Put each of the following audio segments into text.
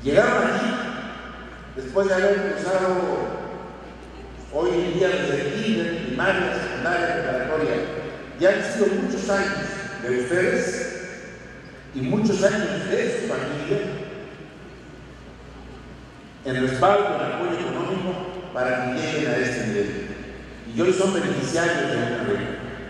Llegaron aquí después de haber cruzado hoy en día desde el kinder, primaria, secundaria, preparatoria. Ya han sido muchos años de ustedes y muchos años de su familia en respaldo, en apoyo económico para que lleguen a este nivel. Y hoy son beneficiarios de una beca.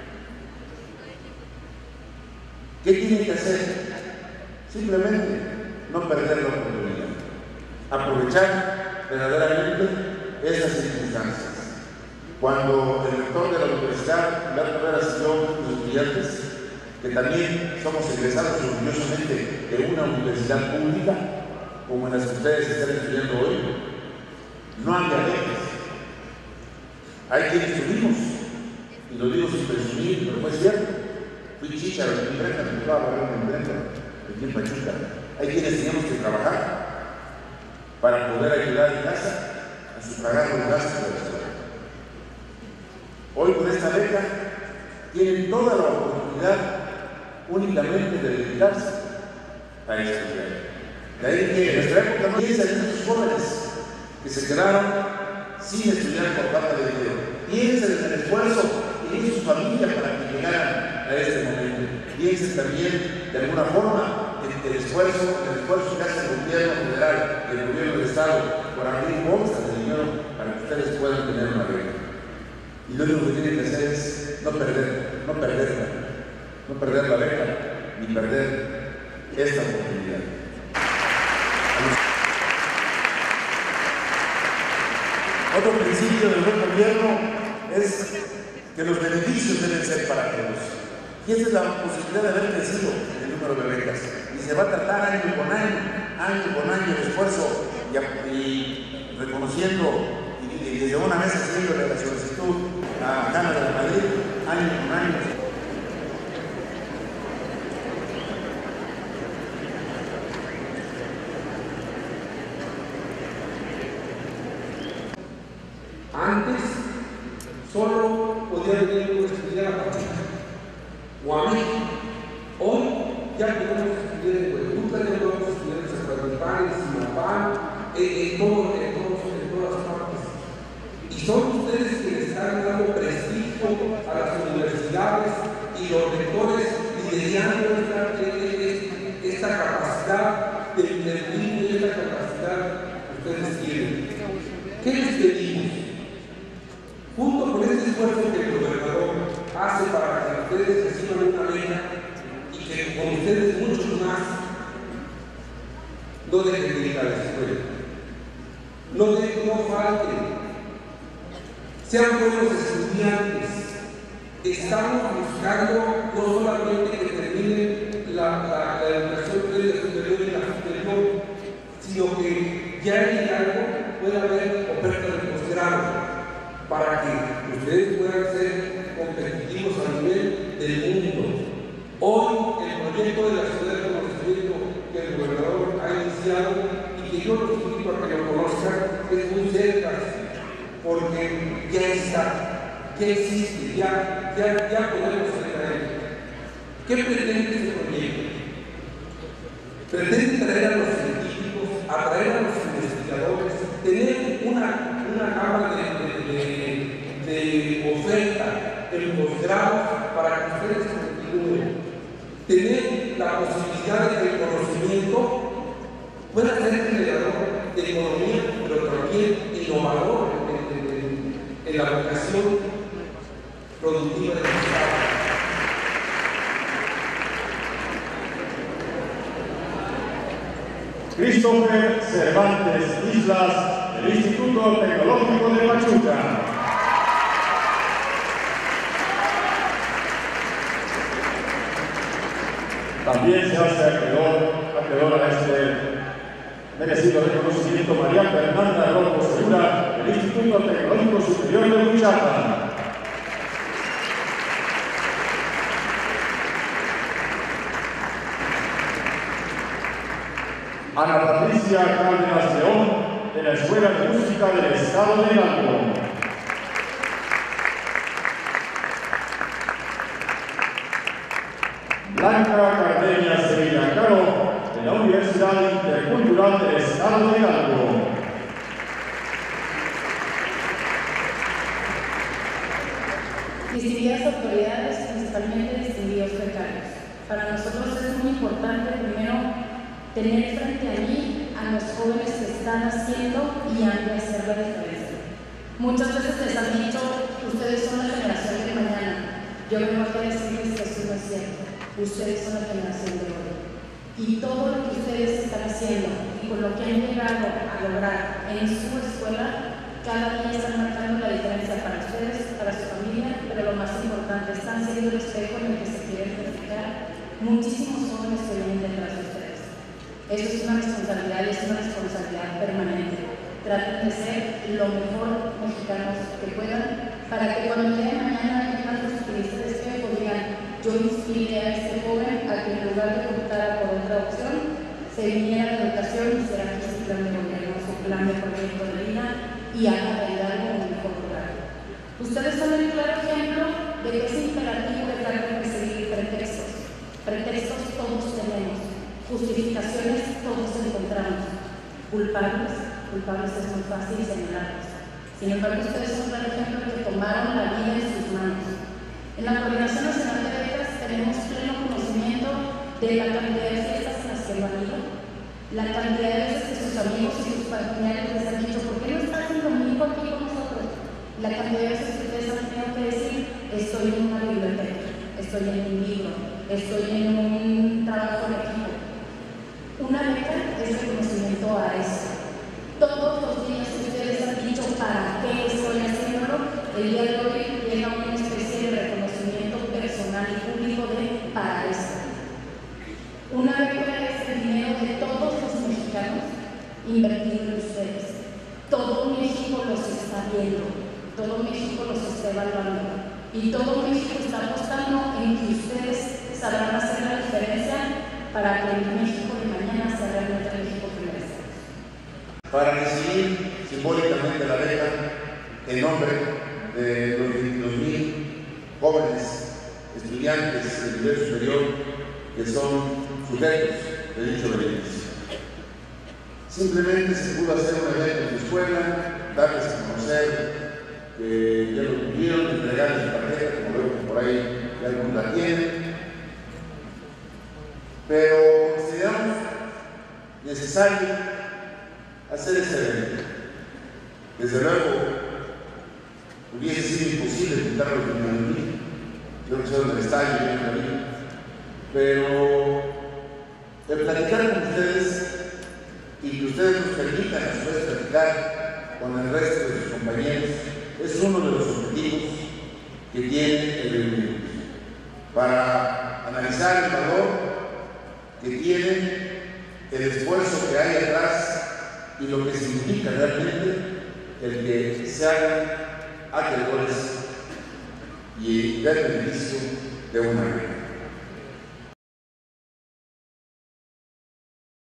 ¿Qué tienen que hacer? Simplemente no perder la oportunidad. Aprovechar verdaderamente esas circunstancias. Cuando el rector de la universidad, Humberto Veras, y yo, los estudiantes, que también somos egresados orgullosamente de una universidad pública, como en las que ustedes están estudiando hoy, no había becas. Hay quienes tuvimos, y lo digo sin presumir, pero fue cierto. Fui chícharo en mi empresa, me tocaba barrer en empresa, aquí en Pachuca. Hay quienes teníamos que trabajar para poder ayudar en casa a sufragar los gastos de la escuela. Hoy con esta beca tienen toda la oportunidad únicamente de dedicarse a estudiar. De ahí que en nuestra época no piensan en esos jóvenes que se quedaron sin estudiar por falta de dinero. Piensen en el esfuerzo y en su familia para que llegaran a este momento. Piensen también, de alguna forma, en el esfuerzo que hace el gobierno federal y el gobierno del Estado por abrir bolsas de dinero para que ustedes puedan tener una beca. Y lo único que tienen que hacer es no perder la beca, ni perder esta oportunidad. Otro principio del buen gobierno es que los beneficios deben ser para todos. Y esa es la posibilidad de haber crecido el número de becas. Y se va a tratar año con año el esfuerzo y reconociendo y desde una vez haciéndole la solicitud a Cámara de Madrid, año con año. Antes solo podía venir a estudiar a Pachuca o a México. Hoy ya podemos estudiar en Huehuetla, ya podemos estudiar en Zacatlán, en Simapán, en todas partes. Y son ustedes quienes están dando prestigio a las universidades y los rectores liderando esta capacidad de intervenir y esta capacidad que ustedes tienen. ¿Qué les pedimos? Junto con este esfuerzo que el gobernador hace para que ustedes reciban una beca y que con ustedes muchos más no dejen de ir a la escuela, no falten, sean buenos estudiantes. Estamos buscando no solamente que terminen la educación media superior y la superior, sino que ya en algo pueda haber oferta de posgrado, para que ustedes puedan ser competitivos a nivel del mundo. Hoy el proyecto de la ciudad de conocimiento que el gobernador ha iniciado y que yo los invito a que lo conozcan es muy cerca, porque ya está, ya existe, ya podemos salir a él. ¿Qué pretende ese proyecto? Pretende traer a los científicos, atraer a los investigadores, tener una gama de oferta en posgrado para que ustedes continúen, tener la posibilidad de que el conocimiento pueda ser generador de economía, pero también innovador en la vocación productiva del Estado. Christopher Cervantes Islas, del Instituto Tecnológico de Pachuca. También se hace acreedora a este merecido reconocimiento María Fernanda Rojo Segura, del Instituto Tecnológico Superior de Huichapan. Ana Patricia Cárdenas León, de la Escuela de Música del Estado de Hidalgo. Blanca Cardeña Sevilla Caro, de la Universidad Intercultural del Estado de Hidalgo. Distinguidas autoridades, principalmente distinguidos becarios. Para nosotros es muy importante, primero, tener frente a mí a los jóvenes que están haciendo y han de hacer la diferencia. Muchas veces les han dicho, ustedes son la generación de mañana. Yo vengo aquí a decirles que eso no es cierto. Ustedes son la generación de hoy. Y todo lo que ustedes están haciendo y con lo que han llegado a lograr en su escuela, cada día están marcando la diferencia para ustedes, para su familia, pero lo más importante, están siendo el espejo en el que se quieren reflejar muchísimos jóvenes que vienen detrás de ustedes. Eso es una responsabilidad permanente. Traten de ser lo mejor mexicanos que puedan, para que cuando el día de mañana vengan los utilizadores de espejo digan, yo inspiré a este joven a que en lugar de optar por otra opción, se viniera a la educación y será que su plan de gobierno, su plan de proyecto de vida y haga de algo un mejor lugar. Ustedes son el claro ejemplo de que es imperativo dejar de perseguir pretextos. Pretextos todos tenemos, justificaciones todos encontramos. Culpables es muy fácil señalarlos. Sin embargo, ustedes son un claro ejemplo de que tomaron la vida en sus manos. En la Coordinación Nacional de Becas tenemos pleno conocimiento de la cantidad de fiestas en las que lo han ido, la cantidad de veces que sus amigos y sus familiares les han dicho, ¿por qué no estás en domingo aquí con nosotros? La cantidad de veces que ustedes han tenido que decir, estoy en una biblioteca, estoy en un libro, estoy en un trabajo en equipo. Una beca es reconocimiento a eso. Todos los días que ustedes han dicho, ¿para qué estoy haciéndolo? El día de hoy llega una especie de reconocimiento personal y público de para eso. Una beca es el dinero de todos los mexicanos invertido en ustedes. Todo México los está viendo, todo México los está evaluando y todo México está apostando en que ustedes sabrán hacer la diferencia para que el México de mañana sea realmente el México que merecemos. Para recibir simbólicamente la beca en nombre de los 22,000 jóvenes estudiantes del nivel superior que son sujetos de dicho beneficio. Simplemente se pudo hacer un evento en su escuela, darles a conocer que ya lo tuvieron, entregarles su tarjeta, como veo que por ahí ya algunos la tienen, pero consideramos necesario hacer ese evento. Desde luego, hubiese sido imposible juntar los 22,000, yo que soy del estadio, pero el platicar con ustedes y que ustedes nos permitan a su vez platicar con el resto de sus compañeros es uno de los objetivos que tiene el reunión, para analizar el valor que tiene el esfuerzo que hay atrás y lo que significa realmente el que se hagan acreedores y del beneficio de una vida.